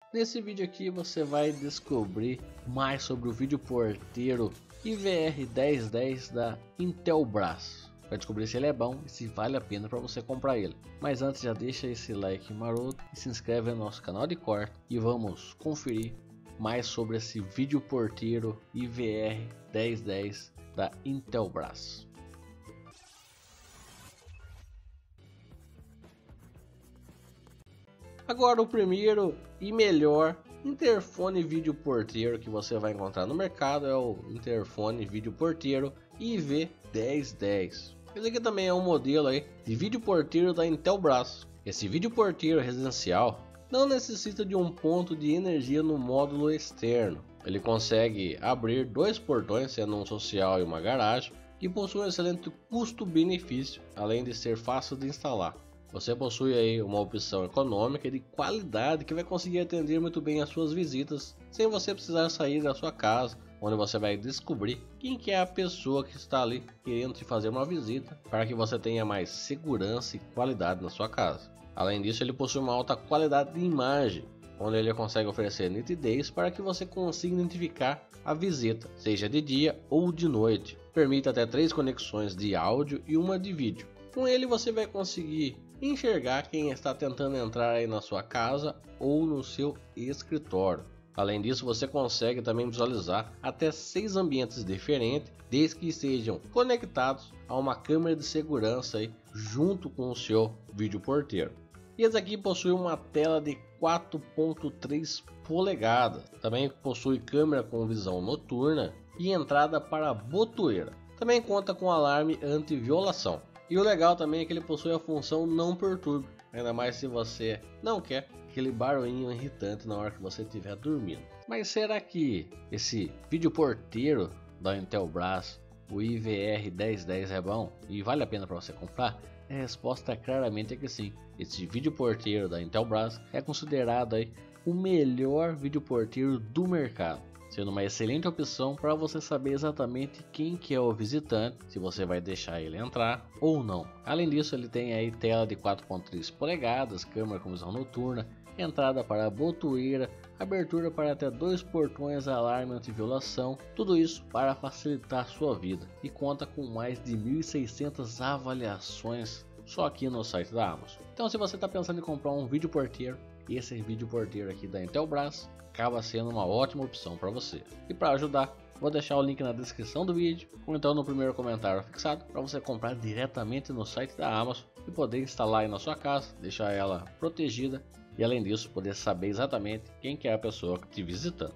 Nesse vídeo aqui você vai descobrir mais sobre o vídeo porteiro IVR1010 da Intelbras. Vai descobrir se ele é bom e se vale a pena para você comprar ele. Mas antes, já deixa esse like maroto e se inscreve no nosso canal de corte e vamos conferir mais sobre esse vídeo porteiro IVR1010 da Intelbras. Agora, o primeiro e melhor interfone vídeo porteiro que você vai encontrar no mercado é o interfone vídeo porteiro IV1010. Esse aqui também é um modelo aí de vídeo porteiro da Intelbras. Esse vídeo porteiro residencial não necessita de um ponto de energia no módulo externo. Ele consegue abrir dois portões, sendo um social e uma garagem, e possui um excelente custo-benefício, além de ser fácil de instalar. Você possui aí uma opção econômica e de qualidade que vai conseguir atender muito bem as suas visitas, sem você precisar sair da sua casa, onde você vai descobrir quem que é a pessoa que está ali querendo te fazer uma visita, para que você tenha mais segurança e qualidade na sua casa. Além disso, ele possui uma alta qualidade de imagem, onde ele consegue oferecer nitidez para que você consiga identificar a visita, seja de dia ou de noite. Permite até 3 conexões de áudio e uma de vídeo. Com ele você vai conseguir enxergar quem está tentando entrar aí na sua casa ou no seu escritório. Além disso, você consegue também visualizar até 6 ambientes diferentes, desde que estejam conectados a uma câmera de segurança aí, junto com o seu vídeo porteiro. E esse aqui possui uma tela de 4.3 polegadas. Também possui câmera com visão noturna e entrada para botoeira. Também conta com alarme anti-violação. E o legal também é que ele possui a função não perturbe, ainda mais se você não quer aquele barulhinho irritante na hora que você estiver dormindo. Mas será que esse vídeo porteiro da Intelbras, o IVR1010, é bom e vale a pena para você comprar? A resposta claramente é que sim. Esse vídeo porteiro da Intelbras é considerado aí o melhor vídeo porteiro do mercado, sendo uma excelente opção para você saber exatamente quem que é o visitante, se você vai deixar ele entrar ou não. Além disso, ele tem aí tela de 4.3 polegadas, câmera com visão noturna, entrada para botoeira, abertura para até 2 portões, alarme anti-violação, tudo isso para facilitar a sua vida, e conta com mais de 1.600 avaliações só aqui no site da Amazon. Então, se você está pensando em comprar um vídeo porteiro, esse vídeo porteiro aqui da Intelbras acaba sendo uma ótima opção para você. E para ajudar, vou deixar o link na descrição do vídeo ou então no primeiro comentário fixado, para você comprar diretamente no site da Amazon e poder instalar aí na sua casa, deixar ela protegida e, além disso, poder saber exatamente quem que é a pessoa que te visitando.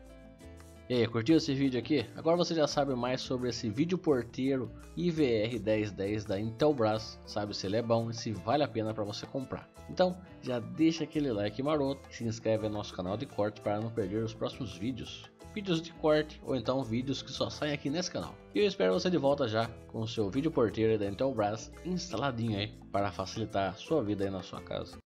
E aí, curtiu esse vídeo aqui? Agora você já sabe mais sobre esse vídeo porteiro IVR1010 da Intelbras, sabe se ele é bom e se vale a pena para você comprar. Então já deixa aquele like maroto e se inscreve no nosso canal de corte para não perder os próximos vídeos de corte ou então vídeos que só saem aqui nesse canal. E eu espero você de volta já com o seu vídeo porteiro da Intelbras instaladinho aí para facilitar a sua vida aí na sua casa.